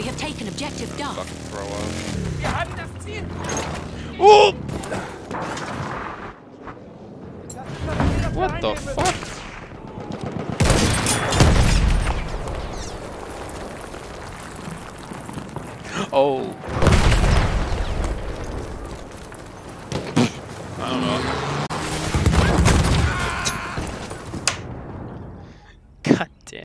We have taken objective Duff. Fucking throw up. Wir haben das Ziel. Oh! What the fuck? Oh.